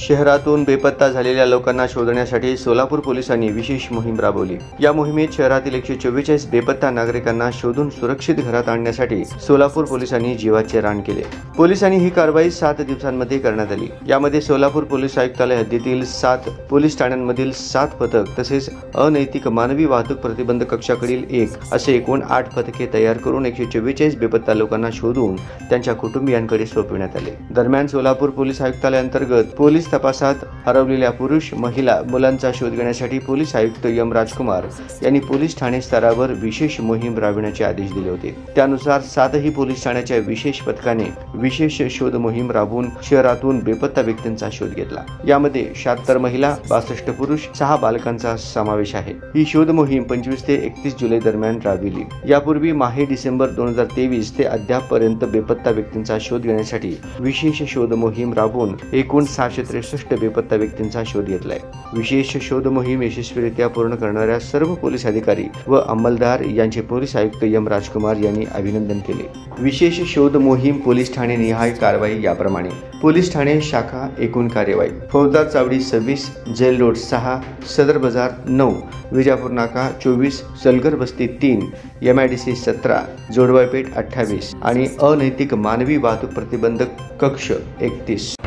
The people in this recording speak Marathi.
शहरातून बेपत्ता झालेल्या लोकांना शोधण्यासाठी सोलापूर पोलिसांनी विशेष मोहीम राबवली। या मोहिमेत शहरातील 144 बेपत्ता नागरिकांना शोधून सुरक्षित घरात आणण्यासाठी सोलापूर पोलिसांनी जीवाचे रान केले। पोलिसांनी ही कारवाई 7 दिवसांमध्ये करण्यात आली। यामध्ये सोलापूर पोलीस आयुक्तालय हद्दीतील 7 पोलीस ठाण्यांमधील 7 पथक तसेच अनैतिक मानवी वाहतूक प्रतिबंधक कक्षाकडील 1 असे एकूण 8 पथके तयार करून 144 बेपत्ता लोकांना शोधून त्यांच्या कुटुंबियांकडे सोपविण्यात आले। दरम्यान सोलापूर पोलीस आयुक्तालय अंतर्गत पोलीस तपासात हरवलेल्या पुरुष, महिला, मुलांचा शोध घेण्यासाठी पोलीस आयुक्त एम राजकुमार यांनी पोलीस ठाणे स्तरावर विशेष मोहीम राबविण्याचे आदेश दिले होते। त्यानुसार 7ही पोलीस ठाण्याच्या विशेष पथकाने विशेष शोध मोहीम राबवून शहरातून बेपत्ता व्यक्तींचा शोध घेतला। यामध्ये 76 महिला, 62 पुरुष, 6 बालकांचा समावेश आहे। ही शोध मोहीम 25 ते 31 जुलै दरम्यान राबविली। यापूर्वी माहे डिसेंबर 2023 ते अद्यापपर्यंत बेपत्ता व्यक्तींचा शोध घेण्यासाठी विशेष शोध मोहीम राबवून एकूण 663 बेपत्ता व्यक्तींचा शोध घेतलाय। विशेष शोध मोहीम यशस्वीरित्या पूर्ण करणाऱ्या सर्व पोलीस अधिकारी व अंमलदार यांचे पोलीस आयुक्त एम राजकुमार यांनी अभिनंदन केले। विशेष शोध मोहीम पोलीस ठाणे निहाय कारवाई याप्रमाणे: पोलीस ठाणे शाखा एकूण कार्यवाही: फौजदार चावडी 26, जेल रोड 6, सदर बाजार 9, विजापूर नाका 24, सलगर बस्ती 3, MIDC 17, जोडवापेठ 28 आणि अनैतिक मानवी वाहतूक प्रतिबंधक कक्ष 31।